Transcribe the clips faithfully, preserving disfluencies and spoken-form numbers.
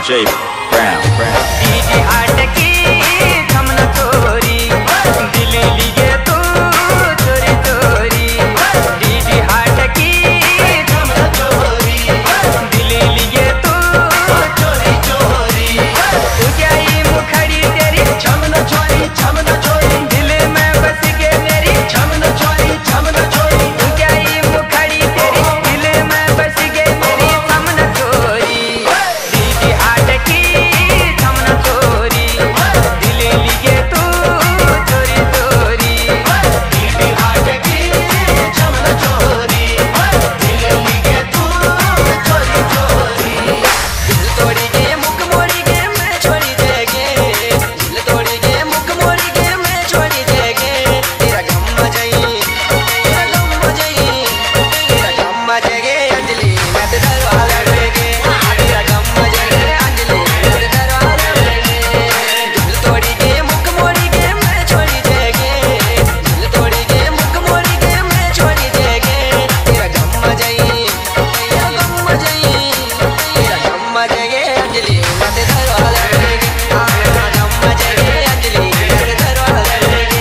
J Brown. DJ आटकी थमना चोरी दिल लिए तू चोरी चोरी डीजे आटकी थमना चोरी दिल लिए तू चोरी चोरी तू क्या ही मुखड़ी तेरी छमना चोरी छमना चोरी दिल में बस के मेरी छमना चोरी छमना चोरी तू क्या ही मुखड़ी तेरी दिल में बस के मेरी छमना चोरी डीजे आटकी थमना चोरी दिल लिए तू चोरी चोरी डीजे आटकी थमना चोरी दिल लिए तू चोरी चोरी दिल तोड़ी के मुख मोड़ी के मैं छोड़ी देगे दिल तोड़ी के मुख मोड़ी के मैं छोड़ी देगे तेरा गम मजाई तेरा गम मजाई तेरा गम मजेगे अंजलि मैं तो दरवाजा लेगे तेरा गम मजेगे अंजलि मैं तो दरवाजा लेगे दिल तोड़ी के मुख मोड़ी के मैं छोड़ी देगे दिल तोड़ी के मुख मोड़ी के मैं छोड़ी देगे तेरा गम मजाई तेरा गम मजाई तेरा गम मजेगे अंजलि मैं तो दरवाजा लेगे तेरा गम मजेगे अंजलि मैं तो दरवाजा लेगे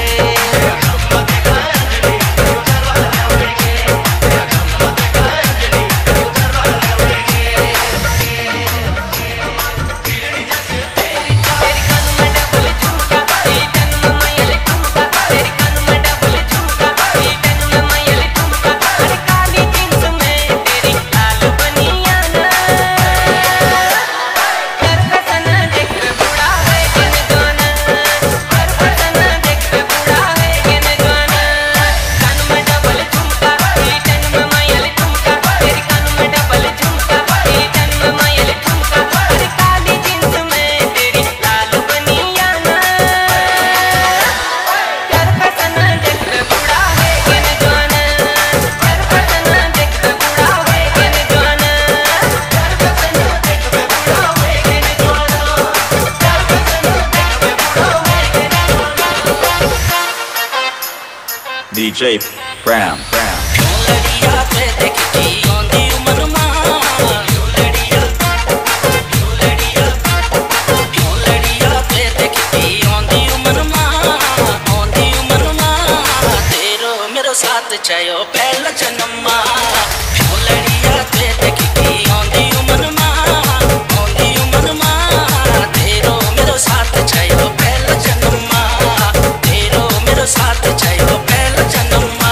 तेरी कान में डबल झुमका तेरी तन में मयल ठुमका तेरी कान में डबल झुमका तेरी तन में मयल ठुमका अरे काली जींस में तेरी लाल बनियान कर फसन देख बूढ़ा है किन गाना कर फसन देख बूढ़ा है किन गाना कान में डबल झुमका तेरी तन में मयल ठुमका तेरी कान में डबल झुमका तेरी तन में मयल ठुमका अरे काली जींस में तेरी लाल बनियान कर फसन देख बूढ़ा है किन गाना कर फसन देख बूढ़ा है किन गाना कर फसन देख बूढ़ा है किन गाना कर फसन देख D J Brown. Brown. लड़िया पे देखी औंधी उमर माँ लड़िया लड़िया लड़िया पे देखी औंधी उमर माँ औंधी उमर माँ तेरो मेरो साथ चयो पहला जन्म माँ लड़िया पे देखी औंधी उमर माँ औंधी उमर माँ तेरो मेरो साथ चयो पहला जन्म माँ तेरो मेरो साथ चयो पहला जन्म माँ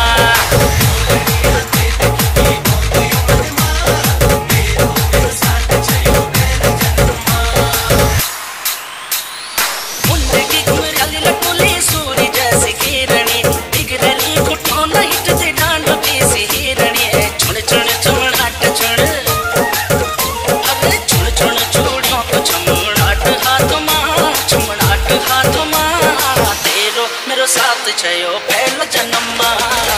मुंडे की घुमराली लटोली सूरी जैसी किरणी बिगड़ली घुटों लाइट से डांड की सी हिरणी छुण छुण छुणाट छुण अरे छुण छुण छुड़ों को छुणाट हाथ माँ छुणाट हाथ माँ तेरो मेरो साथ चयो पहला जन्म माँ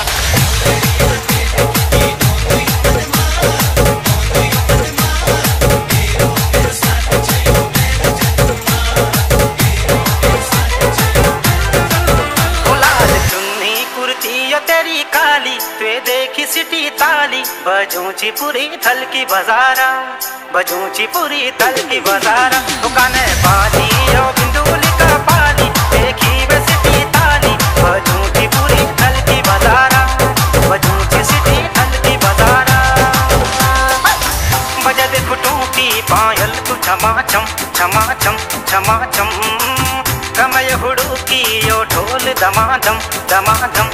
लाल चुन्नी कुर्ती यो तेरी काली तुए देखी सिटी ताली बजूची पूरी थल की बाजारा बजूची पूरी थल की बाजारा दुकाने बाजी यो बिंदुली का पाली देखी वे सिटी ताली बजूची पूरी थल की बाजारा बजूची सिटी थल की बाजारा बजद घुटों की पायल तू छमाचम छमाचम छमाचम कमय हुड़ू की यो ढोल दमादम दमादम